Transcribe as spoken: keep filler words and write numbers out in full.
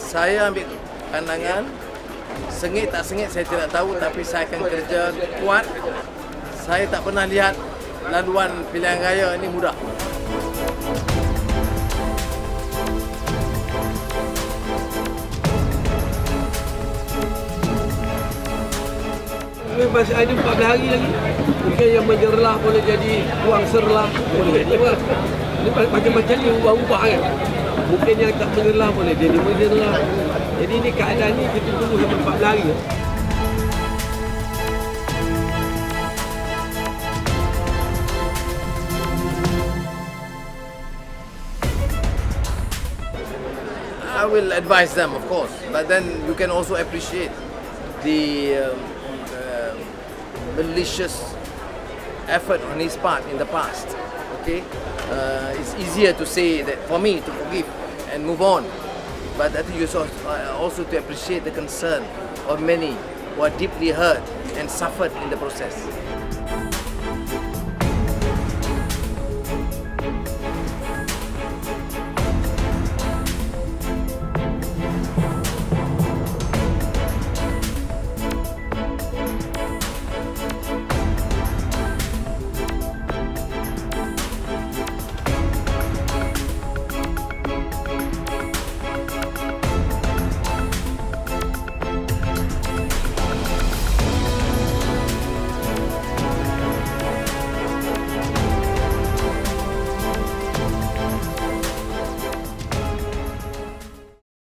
Saya ambil pandangan, sengit tak sengit saya tidak tahu, tapi saya akan kerja kuat. Saya tak pernah lihat laluan pilihan raya ini mudah. Masih ada empat belas hari lagi. Mungkin yang menjerlah boleh jadi buang serlah, boleh jadi apa. Ini macam-macam ni ubah-ubah kan. Mungkin yang tak menjerlah boleh jadi menjerlah. Jadi ini keadaan ni kita tunggu sampai empat belas hari. I will advise them, of course, but then you can also appreciate the um, uh, malicious effort on his part in the past. Okay, uh, it's easier to say that for me to forgive and move on, but I think you also, uh, also to appreciate the concern of many who are deeply hurt and suffered in the process.